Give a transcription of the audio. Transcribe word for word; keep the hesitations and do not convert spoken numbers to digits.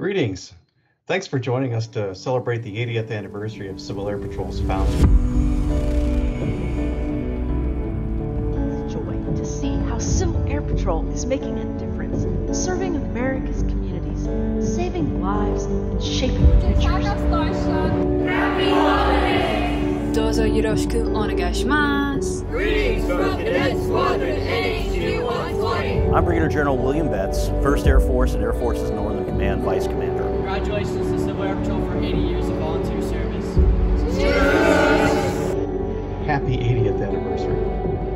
Greetings. Thanks for joining us to celebrate the eightieth anniversary of Civil Air Patrol's founding. It's a joy to see how Civil Air Patrol is making a difference, serving America's communities, saving lives, and shaping futures. Happy holidays! Dozo yoroshiku onegaishimasu. Greetings from Cadet Squadron N H G one twenty. I'm Brigadier General William Betts, first Air Force and Air Force's Northern Command Vice Commander. Congratulations to Civil Air Patrol for eighty years of volunteer service. Happy eightieth anniversary.